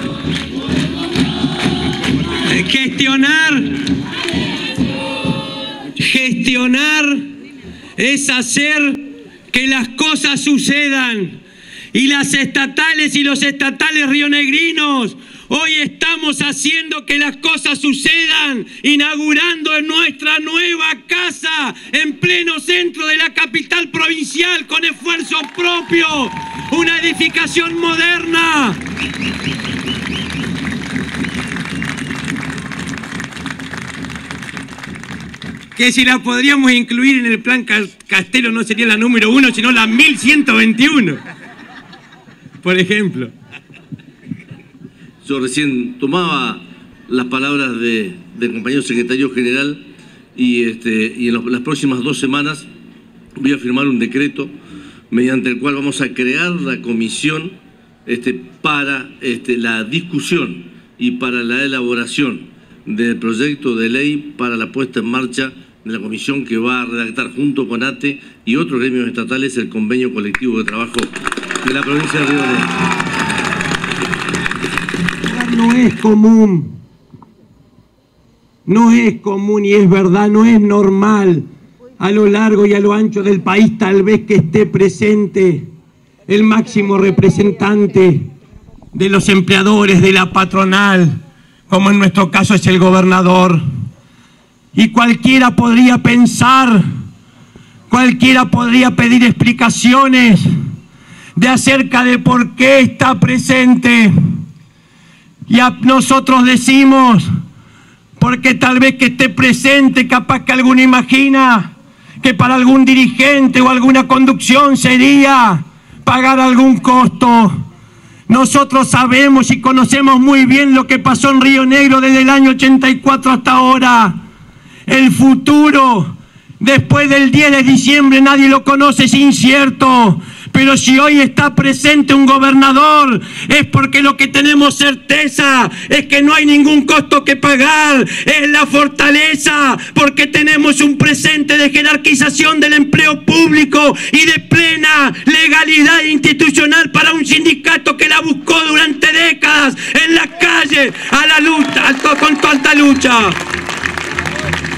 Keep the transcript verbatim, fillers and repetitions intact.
Gestionar, gestionar es hacer que las cosas sucedan. Y las estatales y los estatales rionegrinos hoy estamos haciendo que las cosas sucedan, inaugurando en nuestra nueva casa en pleno centro de la capital provincial con esfuerzo propio, una edificación moderna. Que si la podríamos incluir en el plan Castelo no sería la número uno, sino la mil ciento veintiuno, por ejemplo. Yo recién tomaba las palabras de, del compañero secretario general y, este, y en los, las próximas dos semanas voy a firmar un decreto mediante el cual vamos a crear la comisión este, para este, la discusión y para la elaboración del proyecto de ley para la puesta en marcha de la comisión que va a redactar junto con A T E y otros gremios estatales el convenio colectivo de trabajo de la provincia de Río Negro. No es común, no es común y es verdad, no es normal a lo largo y a lo ancho del país tal vez que esté presente el máximo representante de los empleadores, de la patronal, como en nuestro caso es el gobernador. Y cualquiera podría pensar, cualquiera podría pedir explicaciones de acerca de por qué está presente. Y a nosotros decimos, porque tal vez que esté presente, capaz que alguno imagina que para algún dirigente o alguna conducción sería pagar algún costo. Nosotros sabemos y conocemos muy bien lo que pasó en Río Negro desde el año ochenta y cuatro hasta ahora. El futuro, después del diez de diciembre, nadie lo conoce, es incierto. Pero si hoy está presente un gobernador, es porque lo que tenemos certeza es que no hay ningún costo que pagar. Es la fortaleza, porque tenemos un presente de jerarquización del empleo público y de plena legalidad institucional para un sindicato que la buscó durante décadas en la calle, a la lucha, con tanta lucha.